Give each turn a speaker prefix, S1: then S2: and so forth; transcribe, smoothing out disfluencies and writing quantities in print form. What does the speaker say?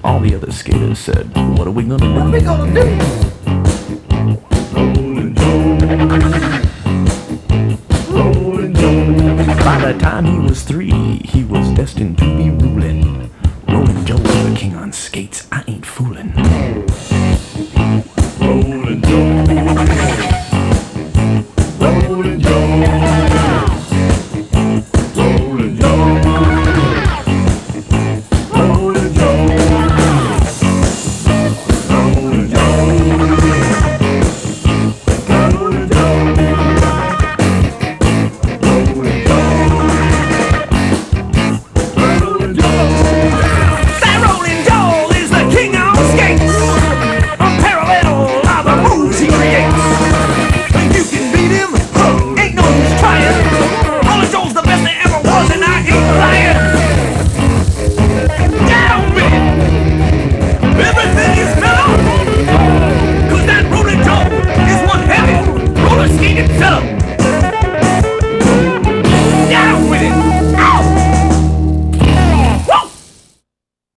S1: All the other skaters said, what are we gonna do?
S2: What are we gonna do?
S3: Rolling Joe, Rolling Joe.
S1: By the time he was 3, he was destined to be ruling. Rolling Joe's the king on skates, I ain't fooling.
S3: Rolling Joe, Rolling Joe, Rolling Joe, Rolling Joe, Rolling Joe, Rolling Joe, Rolling Joe.
S1: That Rolling Joe is the king on skates, unparalleled are the moves he creates. If you can beat him, ain't no use trying. Rolling Joe's the best there ever was, and I ain't lying. Down, man! Everything is mellow, 'cause that Rolling Joe is one heavy roller skating fellow.